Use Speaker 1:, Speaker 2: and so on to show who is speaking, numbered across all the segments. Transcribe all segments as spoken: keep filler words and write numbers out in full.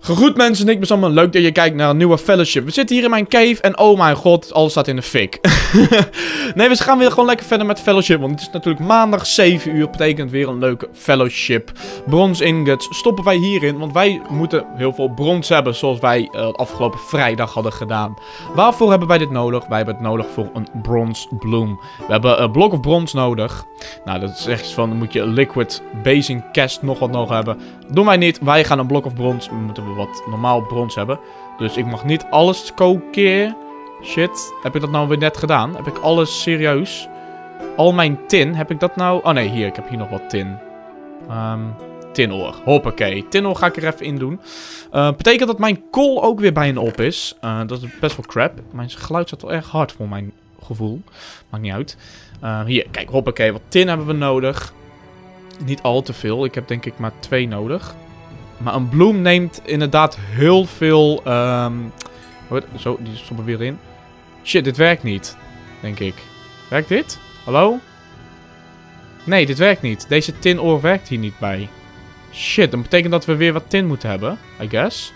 Speaker 1: Goed mensen, ik ben Sam. Leuk dat je kijkt naar een nieuwe fellowship. We zitten hier in mijn cave en oh mijn god, alles staat in de fik. Nee, we gaan weer gewoon lekker verder met fellowship. Want het is natuurlijk maandag zeven uur. Betekent weer een leuke fellowship. Bronze ingots stoppen wij hierin. Want wij moeten heel veel brons hebben. Zoals wij uh, afgelopen vrijdag hadden gedaan. Waarvoor hebben wij dit nodig? Wij hebben het nodig voor een bronze bloem. We hebben een blok of brons nodig. Nou, dat is echt van, dan moet je liquid basing cast nog wat nog hebben. Doen wij niet. Wij gaan een blok of brons. We moeten we wat normaal brons hebben. Dus ik mag niet alles koken. Shit. Heb ik dat nou weer net gedaan? Heb ik alles serieus? Al mijn tin. Heb ik dat nou? Oh nee, hier. Ik heb hier nog wat tin. Um, tinoor. Hoppakee. Tinoor ga ik er even in doen. Uh, betekent dat mijn kool ook weer bijna op is. Uh, dat is best wel crap. Mijn geluid staat wel erg hard voor mijn gevoel. Maakt niet uit. Uh, hier. Kijk. Hoppakee. Wat tin hebben we nodig. Niet al te veel. Ik heb denk ik maar twee nodig. Maar een bloem neemt inderdaad heel veel... Um... Zo, die stoppen weer in. Shit, dit werkt niet. Denk ik. Werkt dit? Hallo? Nee, dit werkt niet. Deze tinoor werkt hier niet bij. Shit, dat betekent dat we weer wat tin moeten hebben. I guess.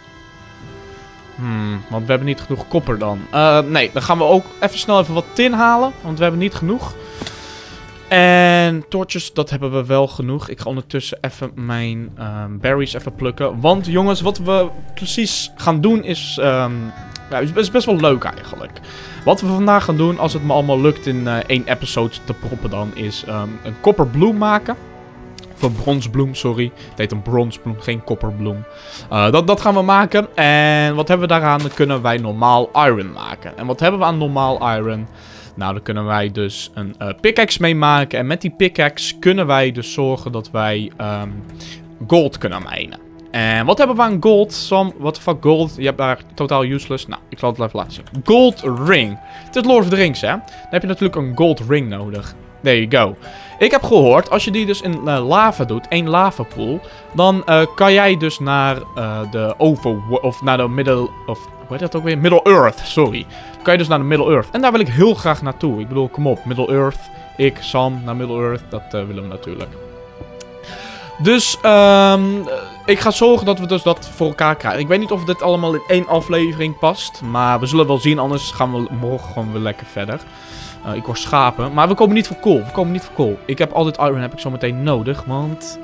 Speaker 1: Hmm, want we hebben niet genoeg kopper dan. Uh, nee, dan gaan we ook even snel even wat tin halen. Want we hebben niet genoeg. En torches, dat hebben we wel genoeg. Ik ga ondertussen even mijn um, berries even plukken. Want jongens, wat we precies gaan doen is... Um, ja, is best wel leuk eigenlijk. Wat we vandaag gaan doen, als het me allemaal lukt in uh, één episode te proppen dan, is um, een kopperbloem maken. Of een bronsbloem, sorry. Het heet een bronsbloem, geen kopperbloem. Uh, dat, dat gaan we maken. En wat hebben we daaraan? Dan kunnen wij normaal iron maken. En wat hebben we aan normaal iron? Nou, dan kunnen wij dus een uh, pickaxe mee maken. En met die pickaxe kunnen wij dus zorgen dat wij um, gold kunnen minen. En wat hebben we aan gold? Sam, what the fuck gold? Je hebt daar totaal useless. Nou, ik zal het even laten zien. Gold ring. Het is Lord of the Rings, hè? Dan heb je natuurlijk een gold ring nodig. There you go. Ik heb gehoord, als je die dus in uh, lava doet, één lavapool, dan uh, kan jij dus naar uh, de over... of naar de middle... of hoe heet dat ook weer? Middle Earth, sorry. Dan kan je dus naar de Middle Earth. En daar wil ik heel graag naartoe. Ik bedoel, kom op. Middle Earth. Ik, Sam, naar Middle Earth. Dat uh, willen we natuurlijk. Dus, um, ik ga zorgen dat we dus dat voor elkaar krijgen. Ik weet niet of dit allemaal in één aflevering past. Maar we zullen wel zien, anders gaan we morgen gewoon weer lekker verder. Uh, ik hoor schapen. Maar we komen niet voor kool. We komen niet voor kool. Ik heb al dit iron heb ik zo meteen nodig. Want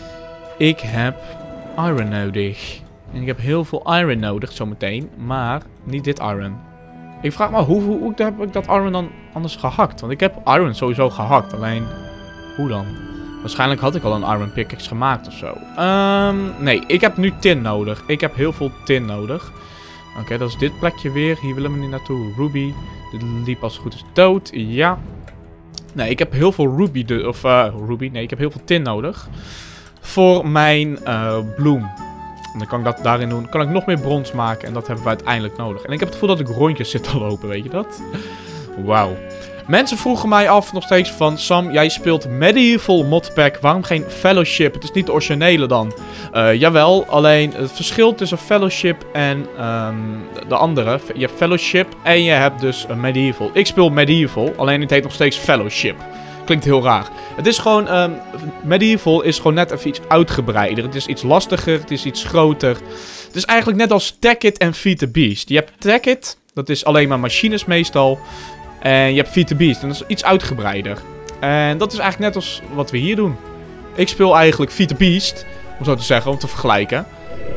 Speaker 1: ik heb iron nodig. En ik heb heel veel iron nodig zometeen. Maar niet dit iron. Ik vraag me hoe, hoe, hoe heb ik dat iron dan anders gehakt? Want ik heb iron sowieso gehakt. Alleen, hoe dan? Waarschijnlijk had ik al een iron pickaxe gemaakt of zo. Um, nee, ik heb nu tin nodig. Ik heb heel veel tin nodig. Oké, okay, dat is dit plekje weer. Hier willen we niet naartoe. Ruby. Dit liep als het goed is dood. Ja. Nee, ik heb heel veel ruby. De, of uh, ruby. Nee, ik heb heel veel tin nodig. Voor mijn uh, bloem. En dan kan ik dat daarin doen. Kan ik nog meer brons maken. En dat hebben we uiteindelijk nodig. En ik heb het gevoel dat ik rondjes zit te lopen. Weet je dat? Wauw. Mensen vroegen mij af nog steeds van... Sam, jij speelt Medieval Modpack. Waarom geen Fellowship? Het is niet de originele dan. Uh, jawel, alleen het verschil tussen Fellowship en um, de andere... Je hebt Fellowship en je hebt dus uh, Medieval. Ik speel Medieval, alleen het heet nog steeds Fellowship. Klinkt heel raar. Het is gewoon... Um, Medieval is gewoon net even iets uitgebreider. Het is iets lastiger, het is iets groter. Het is eigenlijk net als Tekkit en Feed the Beast. Je hebt Tekkit, dat is alleen maar machines meestal... En je hebt Feed the Beast. En dat is iets uitgebreider. En dat is eigenlijk net als wat we hier doen. Ik speel eigenlijk Feed the Beast. Om zo te zeggen, om te vergelijken.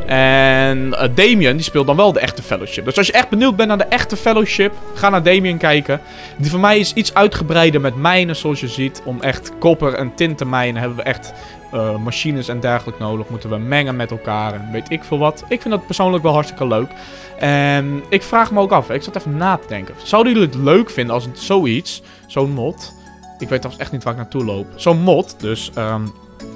Speaker 1: En uh, Damien, die speelt dan wel de echte Fellowship. Dus als je echt benieuwd bent naar de echte Fellowship, ga naar Damien kijken. Die van mij is iets uitgebreider met mijnen, zoals je ziet. Om echt kopper en tin te mijnen hebben we echt uh, machines en dergelijke nodig. Moeten we mengen met elkaar en weet ik veel wat. Ik vind dat persoonlijk wel hartstikke leuk. En ik vraag me ook af, ik zat even na te denken. Zouden jullie het leuk vinden als het zoiets, zo'n mod... Ik weet trouwens echt niet waar ik naartoe loop. Zo'n mod, dus... Um,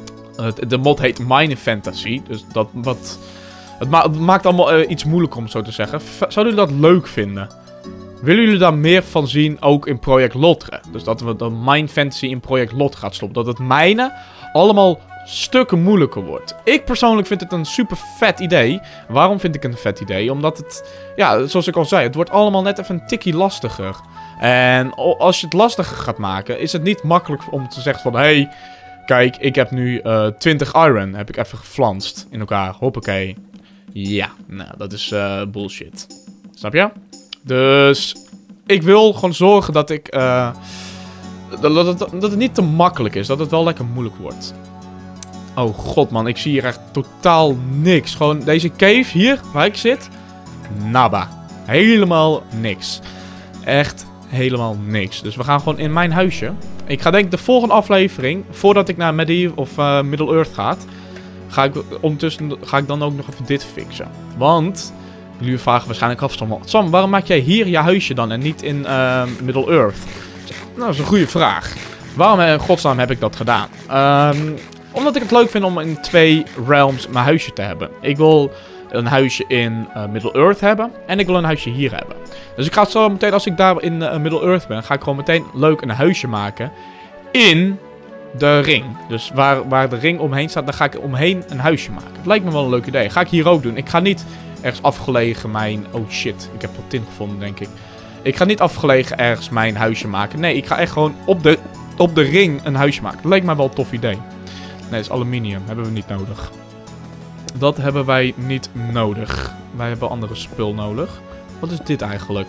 Speaker 1: de mod heet Mine Fantasy. Dus dat wat... Het, ma het maakt allemaal uh, iets moeilijker om zo te zeggen. V Zouden jullie dat leuk vinden? Willen jullie daar meer van zien ook in Project Lotre? Dus dat we de Mine Fantasy in Project Lotre gaat stoppen. Dat het mijnen allemaal stukken moeilijker wordt. Ik persoonlijk vind het een super vet idee. Waarom vind ik het een vet idee? Omdat het, ja, zoals ik al zei, het wordt allemaal net even een tikkie lastiger. En als je het lastiger gaat maken, is het niet makkelijk om te zeggen van... Hey, kijk, ik heb nu uh, twintig iron. Heb ik even geflanst in elkaar. Hoppakee. Ja, nou, dat is uh, bullshit. Snap je? Dus ik wil gewoon zorgen dat ik... Uh, dat, dat, dat, dat het niet te makkelijk is. Dat het wel lekker moeilijk wordt. Oh god man, ik zie hier echt totaal niks. Gewoon deze cave hier, waar ik zit. Nada. Helemaal niks. Echt helemaal niks. Dus we gaan gewoon in mijn huisje. Ik ga denk ik de volgende aflevering, voordat ik naar Medieval of uh, Middle-earth ga, ga ik ondertussen ga ik dan ook nog even dit fixen. Want jullie vragen waarschijnlijk af, Sam, Sam, waarom maak jij hier je huisje dan en niet in uh, Middle-earth? Nou, dat is een goede vraag. Waarom in godsnaam heb ik dat gedaan? Um, omdat ik het leuk vind om in twee realms mijn huisje te hebben. Ik wil een huisje in uh, Middle-earth hebben en ik wil een huisje hier hebben. Dus ik ga zo meteen, als ik daar in uh, Middle-earth ben, ga ik gewoon meteen leuk een huisje maken in de ring. Dus waar, waar de ring omheen staat, daar ga ik omheen een huisje maken. Dat lijkt me wel een leuk idee. Ga ik hier ook doen. Ik ga niet ergens afgelegen mijn... Oh shit, ik heb wat tin gevonden, denk ik. Ik ga niet afgelegen ergens mijn huisje maken. Nee, ik ga echt gewoon op de, op de ring een huisje maken. Dat lijkt me wel een tof idee. Nee, dat is aluminium. Hebben we niet nodig. Dat hebben wij niet nodig. Wij hebben andere spul nodig. Wat is dit eigenlijk?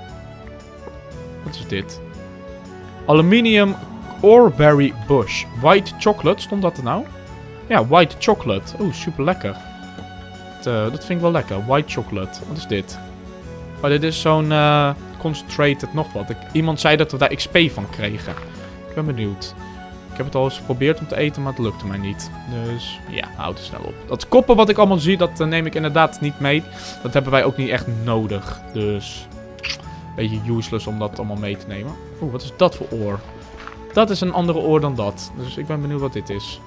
Speaker 1: Wat is dit? Aluminium Oreberry Bush. White chocolate, stond dat er nou? Ja, white chocolate. Oeh, super lekker. Dat, uh, dat vind ik wel lekker. White chocolate. Wat is dit? Oh, dit is zo'n uh, concentrated nog wat. Ik, iemand zei dat we daar X P van kregen. Ik ben benieuwd. Ik heb het al eens geprobeerd om te eten, maar het lukte mij niet. Dus ja, houd er snel op. Dat koppen wat ik allemaal zie, dat uh, neem ik inderdaad niet mee. Dat hebben wij ook niet echt nodig. Dus een beetje useless om dat allemaal mee te nemen. Oeh, wat is dat voor oor? Dat is een andere oor dan dat. Dus ik ben benieuwd wat dit is.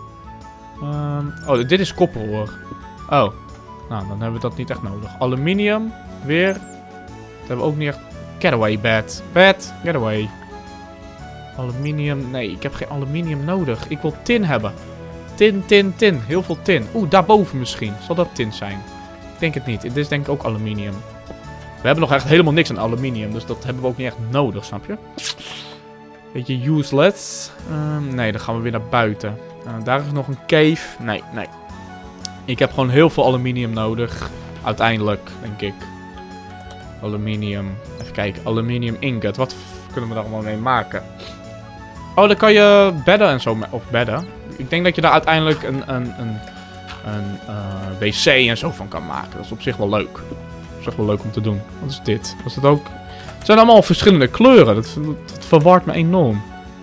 Speaker 1: Um, oh, dit is kopperoor. Oh, nou, dan hebben we dat niet echt nodig. Aluminium, weer. Dat hebben we ook niet echt. Get away, bed. Bed, get away. Aluminium, nee, ik heb geen aluminium nodig. Ik wil tin hebben. Tin, tin, tin. Heel veel tin. Oeh, daarboven misschien. Zal dat tin zijn? Ik denk het niet. Dit is denk ik ook aluminium. We hebben nog echt helemaal niks aan aluminium. Dus dat hebben we ook niet echt nodig, snap je? Beetje useless. Um, nee, dan gaan we weer naar buiten. Uh, daar is nog een cave. Nee, nee. Ik heb gewoon heel veel aluminium nodig. Uiteindelijk, denk ik. Aluminium. Even kijken. Aluminium ingot. Wat kunnen we daar allemaal mee maken? Oh, dan kan je bedden en zo. Of bedden. Ik denk dat je daar uiteindelijk een, een, een, een uh, wc en zo van kan maken. Dat is op zich wel leuk. Dat is echt wel leuk om te doen. Wat is dit? Was het ook... Het zijn allemaal verschillende kleuren. Dat, dat, dat verwart me enorm.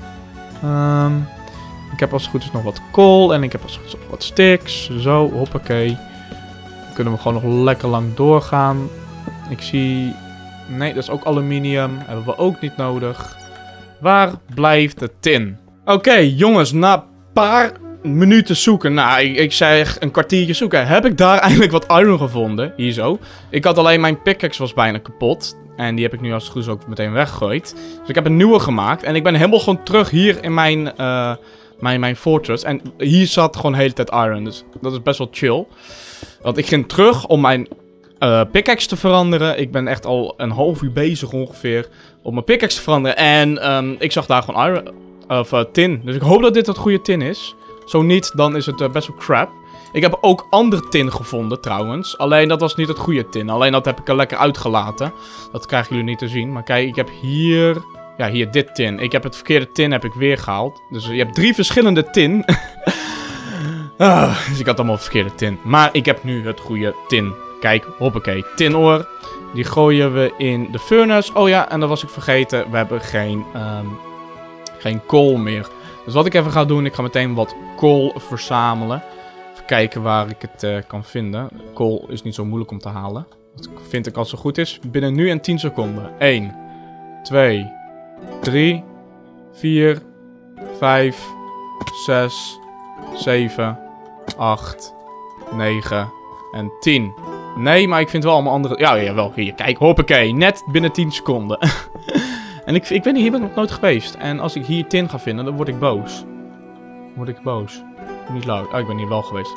Speaker 1: Um, ik heb als het goed is nog wat kool. En ik heb als het goed is nog wat sticks. Zo, hoppakee. Dan kunnen we gewoon nog lekker lang doorgaan. Ik zie... Nee, dat is ook aluminium. Hebben we ook niet nodig. Waar blijft de tin? Oké, okay, jongens. Na een paar minuten zoeken. Nou, ik, ik zeg een kwartiertje zoeken. Heb ik daar eindelijk wat iron gevonden. Hier zo. Ik had alleen mijn pickaxe was bijna kapot. En die heb ik nu als het goed is ook meteen weggegooid. Dus ik heb een nieuwe gemaakt. En ik ben helemaal gewoon terug hier in mijn, uh, mijn, mijn fortress. En hier zat gewoon de hele tijd iron. Dus dat is best wel chill. Want ik ging terug om mijn uh, pickaxe te veranderen. Ik ben echt al een half uur bezig ongeveer om mijn pickaxe te veranderen. En um, ik zag daar gewoon iron, of uh, tin. Dus ik hoop dat dit het goede tin is. Zo niet, dan is het uh, best wel crap. Ik heb ook andere tin gevonden trouwens. Alleen dat was niet het goede tin. Alleen dat heb ik er lekker uitgelaten. Dat krijgen jullie niet te zien. Maar kijk, ik heb hier... Ja, hier dit tin. Ik heb het verkeerde tin heb ik weer gehaald. Dus je hebt drie verschillende tin. ah, dus ik had allemaal het verkeerde tin. Maar ik heb nu het goede tin. Kijk, hoppakee. Tinoor. Die gooien we in de furnace. Oh ja, en dat was ik vergeten. We hebben geen, um, geen kool meer. Dus wat ik even ga doen, ik ga meteen wat kool verzamelen. Even kijken waar ik het uh, kan vinden. Kool is niet zo moeilijk om te halen. Dat vind ik als het goed is. Binnen nu en tien seconden. één, twee, drie, vier, vijf, zes, zeven, acht, negen en tien. Nee, maar ik vind wel allemaal andere... Ja, jawel. Hier, kijk. Hoppakee. Net binnen tien seconden. En ik, ik ben hier ben ik nog nooit geweest. En als ik hier tin ga vinden, dan word ik boos. Dan word ik boos. Niet leuk. Oh, ik ben hier wel geweest.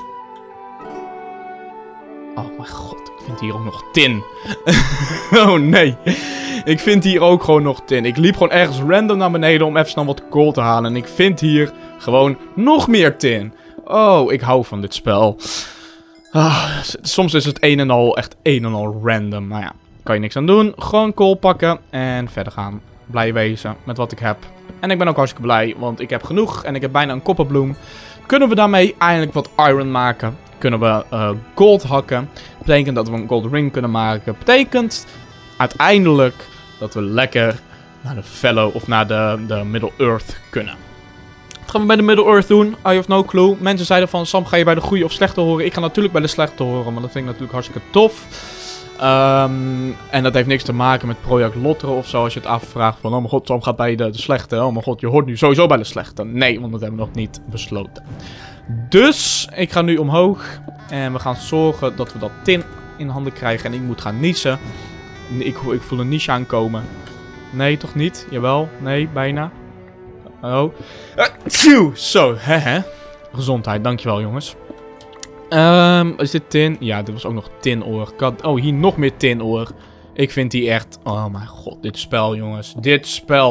Speaker 1: Oh mijn god, ik vind hier ook nog tin. Oh nee. Ik vind hier ook gewoon nog tin. Ik liep gewoon ergens random naar beneden om even snel wat kool te halen. En ik vind hier gewoon nog meer tin. Oh, ik hou van dit spel. Ah, soms is het een en al echt een en al random. Maar ja, kan je niks aan doen. Gewoon kool pakken en verder gaan. Blij wezen met wat ik heb. En ik ben ook hartstikke blij, want ik heb genoeg en ik heb bijna een kopperbloem. Kunnen we daarmee eindelijk wat iron maken? Kunnen we uh, gold hakken? Betekent dat we een gold ring kunnen maken? Betekent uiteindelijk dat we lekker naar de Fellow of naar de, de Middle Earth kunnen. Wat gaan we bij de Middle Earth doen? I have no clue. Mensen zeiden van, Sam, ga je bij de goede of slechte horen? Ik ga natuurlijk bij de slechte horen, maar dat vind ik natuurlijk hartstikke tof. Um, en dat heeft niks te maken met Project Lotteren of zo. Als je het afvraagt van, oh mijn god, Sam gaat bij de, de slechte. Oh mijn god, je hoort nu sowieso bij de slechte. Nee, want dat hebben we nog niet besloten. Dus, ik ga nu omhoog. En we gaan zorgen dat we dat tin in handen krijgen. En ik moet gaan niezen. Ik, ik voel een niche aankomen. Nee, toch niet? Jawel. Nee, bijna. Oh. Uh, Zo, hè hè. Gezondheid, dankjewel jongens. Um, is dit tin? Ja, dit was ook nog tinoor. Oh, hier nog meer tinoor. Ik vind die echt... Oh mijn god, dit spel jongens. Dit spel.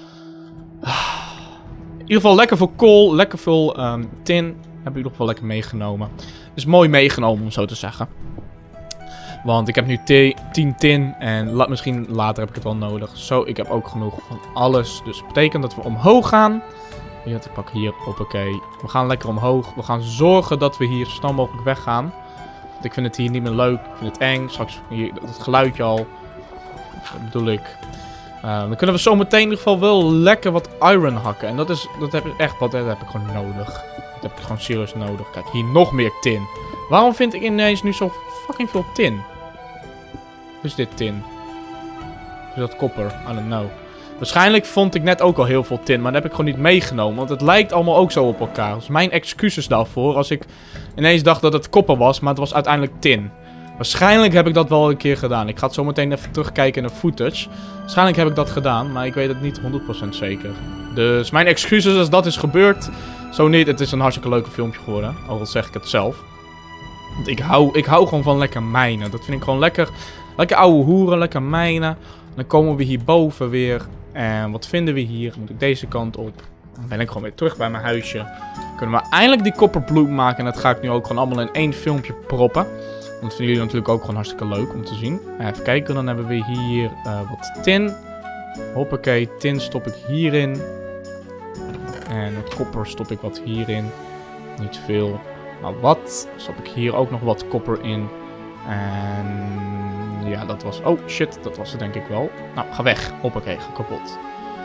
Speaker 1: In ieder geval lekker veel kool. Lekker veel um, tin. Heb ik in ieder geval lekker meegenomen. Is mooi meegenomen om zo te zeggen. Want ik heb nu tien tin. En la misschien later heb ik het wel nodig. Zo, ik heb ook genoeg van alles. Dus dat betekent dat we omhoog gaan. Ja, ik pak hier, hoppakee. We gaan lekker omhoog. We gaan zorgen dat we hier zo snel mogelijk weggaan. Want ik vind het hier niet meer leuk. Ik vind het eng. Straks hier, het geluidje al. Dat bedoel ik. Uh, dan kunnen we zo meteen in ieder geval wel lekker wat iron hakken. En dat is, dat heb ik echt, wat, dat heb ik gewoon nodig. Dat heb ik gewoon serieus nodig. Kijk, hier nog meer tin. Waarom vind ik ineens nu zo fucking veel tin? Wat is dit tin? Is dat kopper? I don't know. Waarschijnlijk vond ik net ook al heel veel tin, maar dat heb ik gewoon niet meegenomen. Want het lijkt allemaal ook zo op elkaar. Dus mijn excuses daarvoor als ik ineens dacht dat het kopper was, maar het was uiteindelijk tin. Waarschijnlijk heb ik dat wel een keer gedaan. Ik ga het zo meteen even terugkijken in de footage. Waarschijnlijk heb ik dat gedaan, maar ik weet het niet honderd procent zeker. Dus mijn excuses als dat is gebeurd. Zo niet, het is een hartstikke leuke filmpje geworden. Al zeg ik het zelf. Want ik hou, ik hou gewoon van lekker mijnen. Dat vind ik gewoon lekker. Lekker ouwe hoeren, lekker mijnen. Dan komen we hierboven weer. En wat vinden we hier? Dan moet ik deze kant op. Dan ben ik gewoon weer terug bij mijn huisje. Kunnen we eindelijk die kopperbloem maken. En dat ga ik nu ook gewoon allemaal in één filmpje proppen. Want dat vinden jullie natuurlijk ook gewoon hartstikke leuk om te zien. Even kijken, dan hebben we hier uh, wat tin. Hoppakee, tin stop ik hierin. En kopper stop ik wat hierin. Niet veel, maar wat. Stop ik hier ook nog wat kopper in. En ja, dat was... Oh, shit, dat was het denk ik wel. Nou, ga weg. Hoppakee, ga kapot.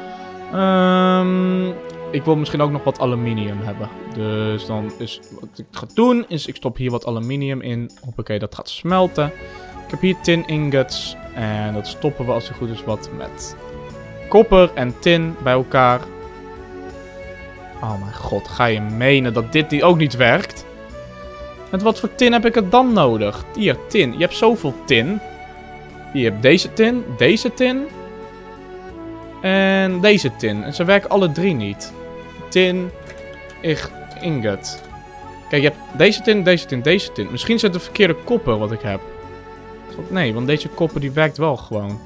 Speaker 1: Um, ik wil misschien ook nog wat aluminium hebben. Dus dan is... Wat ik ga doen, is ik stop hier wat aluminium in. Hoppakee, dat gaat smelten. Ik heb hier tin ingots. En dat stoppen we als het goed is wat met kopper en tin bij elkaar. Oh mijn god, ga je menen dat dit ook niet werkt? Met wat voor tin heb ik het dan nodig? Hier, tin. Je hebt zoveel tin. Je hebt deze tin, deze tin. En deze tin. En ze werken alle drie niet. Tin, ich, ingot. Kijk, je hebt deze tin, deze tin, deze tin. Misschien is het de verkeerde kopper wat ik heb. Nee, want deze kopper die werkt wel gewoon.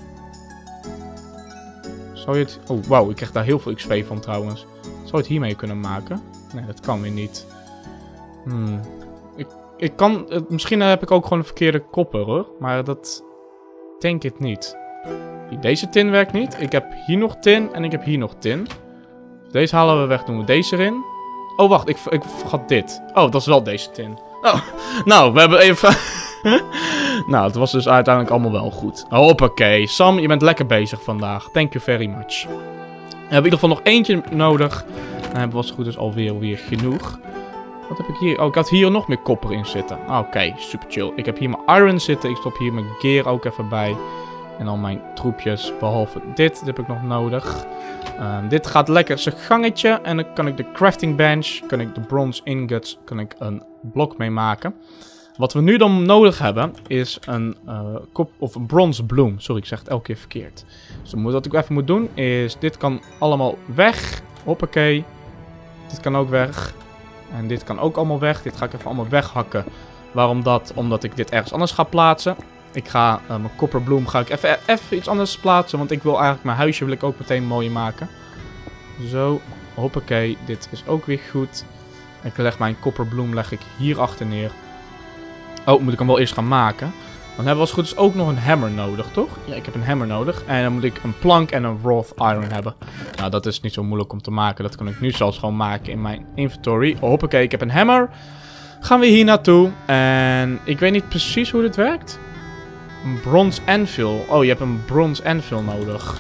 Speaker 1: Zou je het... Oh, wauw. Ik krijg daar heel veel X P van trouwens. Zou je het hiermee kunnen maken? Nee, dat kan weer niet. Hmm... Ik kan, misschien heb ik ook gewoon een verkeerde kopper hoor, maar dat denk ik niet. Deze tin werkt niet. Ik heb hier nog tin en ik heb hier nog tin. Deze halen we weg, doen we deze erin. Oh wacht, ik, ik vergat dit. Oh, dat is wel deze tin. Oh, nou, we hebben even... Nou, het was dus uiteindelijk allemaal wel goed. Hoppakee, Sam, je bent lekker bezig vandaag. Thank you very much. We hebben in ieder geval nog eentje nodig. Dan hebben we als het goed is alweer weer genoeg. Wat heb ik hier? Oh, ik had hier nog meer kopper in zitten. Ah, oké, okay, super chill. Ik heb hier mijn iron zitten. Ik stop hier mijn gear ook even bij. En dan mijn troepjes, behalve dit. Dit heb ik nog nodig. Um, dit gaat lekker zijn gangetje. En dan kan ik de crafting bench, kan ik de bronze ingots, kan ik een blok mee maken. Wat we nu dan nodig hebben, is een uh, kop of een bronze bloem. Sorry, ik zeg het elke keer verkeerd. Dus wat ik even moet doen, is dit kan allemaal weg. Hoppakee. Dit kan ook weg. En dit kan ook allemaal weg. Dit ga ik even allemaal weghakken. Waarom dat? Omdat ik dit ergens anders ga plaatsen. Ik ga uh, mijn kopperbloem ga ik even, even iets anders plaatsen. Want ik wil eigenlijk mijn huisje wil ik ook meteen mooi maken. Zo. Hoppakee. Dit is ook weer goed. Ik leg mijn kopperbloem leg ik hier achter neer. Oh, moet ik hem wel eerst gaan maken. Dan hebben we als het goed is ook nog een hammer nodig, toch? Ja, ik heb een hammer nodig. En dan moet ik een plank en een wrought iron hebben. Nou, dat is niet zo moeilijk om te maken. Dat kan ik nu zelfs gewoon maken in mijn inventory. Hoppakee, ik heb een hammer. Gaan we hier naartoe. En ik weet niet precies hoe dit werkt. Een bronze anvil. Oh, je hebt een bronze anvil nodig.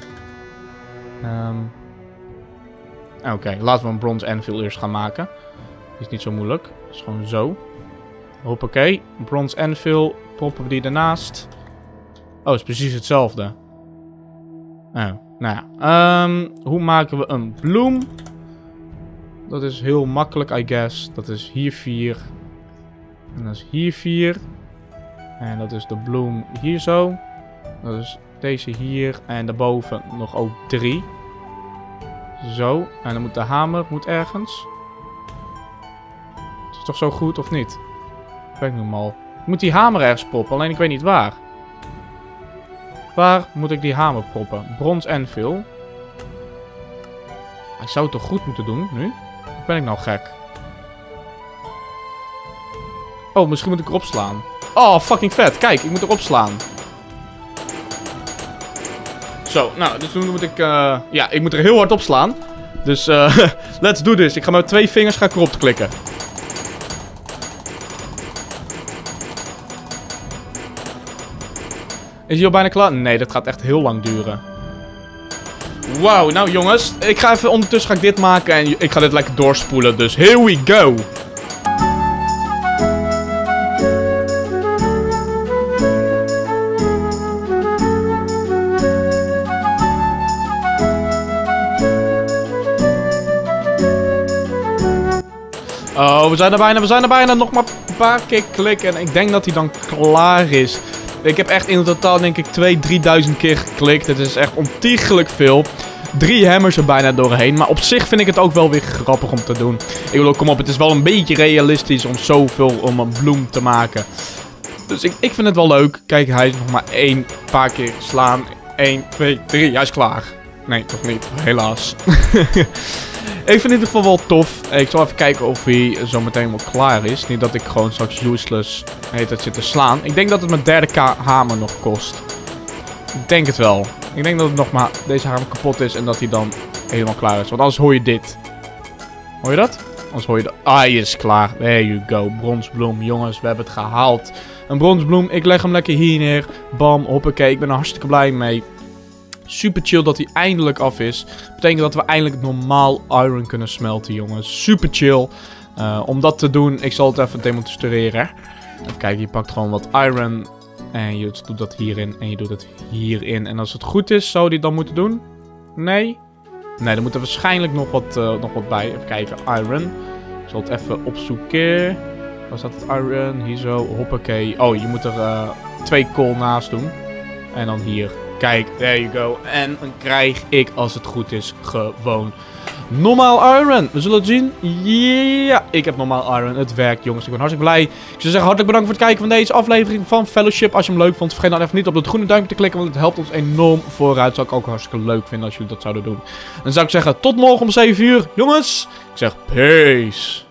Speaker 1: Um, Oké, okay, laten we een bronze anvil eerst gaan maken. Is niet zo moeilijk. Dat is gewoon zo. Hoppakee. Bronze anvil. Proppen we die ernaast. Oh, is precies hetzelfde. Oh, nou ja. Um, hoe maken we een bloem? Dat is heel makkelijk, I guess. Dat is hier vier. En dat is hier vier. En dat is de bloem hier zo. Dat is deze hier. En daarboven nog ook drie. Zo. En dan moet de hamer moet ergens. Is het toch zo goed of niet? Ik weet niet mal. Ik moet die hamer ergens proppen. Alleen ik weet niet waar. Waar moet ik die hamer proppen? Bronze anvil. Ik zou het toch goed moeten doen nu? Of ben ik nou gek? Oh, misschien moet ik erop slaan. Oh, fucking vet. Kijk, ik moet erop slaan. Zo, nou, dus nu moet ik... Uh, ja, ik moet er heel hard op slaan. Dus, uh, let's do this. Ik ga met twee vingers ga ik erop klikken. Is hij al bijna klaar? Nee, dat gaat echt heel lang duren. Wauw, nou jongens. Ik ga even ondertussen ga ik dit maken en ik ga dit lekker doorspoelen. Dus here we go. Oh, we zijn er bijna, we zijn er bijna. Nog maar een paar keer klikken en ik denk dat hij dan klaar is. Ik heb echt in totaal denk ik tweeduizend, drieduizend keer geklikt. Het is echt ontiegelijk veel. Drie hammers er bijna doorheen. Maar op zich vind ik het ook wel weer grappig om te doen. Ik bedoel, kom op, het is wel een beetje realistisch om zoveel om een bloem te maken. Dus ik, ik vind het wel leuk. Kijk, hij is nog maar één paar keer slaan. één, twee, drie. Hij is klaar. Nee, toch niet. Helaas. Ik vind het in ieder geval wel tof. Ik zal even kijken of hij zo meteen wel klaar is. Niet dat ik gewoon straks useless heet het zit te slaan. Ik denk dat het mijn derde K hamer nog kost. Ik denk het wel. Ik denk dat het nog maar deze hamer kapot is en dat hij dan helemaal klaar is. Want anders hoor je dit. Hoor je dat? Anders hoor je dat. Ah, hij is klaar. There you go. Bronsbloem. Jongens, we hebben het gehaald. Een bronsbloem. Ik leg hem lekker hier neer. Bam. Hoppakee. Ik ben er hartstikke blij mee. Super chill dat hij eindelijk af is. Betekent dat we eindelijk normaal iron kunnen smelten, jongens. Super chill. Uh, om dat te doen, ik zal het even demonstreren. Even kijken, je pakt gewoon wat iron. En je doet dat hierin. En je doet het hierin. En als het goed is, zou die dan moeten doen? Nee? Nee, er moet er waarschijnlijk nog wat, uh, nog wat bij. Even kijken, iron. Ik zal het even opzoeken. Waar staat het iron? Hier zo, hoppakee. Oh, je moet er uh, twee kool naast doen. En dan hier. Kijk, there you go. En dan krijg ik, als het goed is, gewoon normaal iron. We zullen het zien. Ja, ik heb normaal iron. Het werkt, jongens. Ik ben hartstikke blij. Ik zou zeggen, hartelijk bedankt voor het kijken van deze aflevering van Fellowship. Als je hem leuk vond, vergeet dan even niet op dat groene duimpje te klikken, want het helpt ons enorm vooruit. Zou ik ook hartstikke leuk vinden als jullie dat zouden doen. Dan zou ik zeggen, tot morgen om zeven uur. Jongens, ik zeg peace.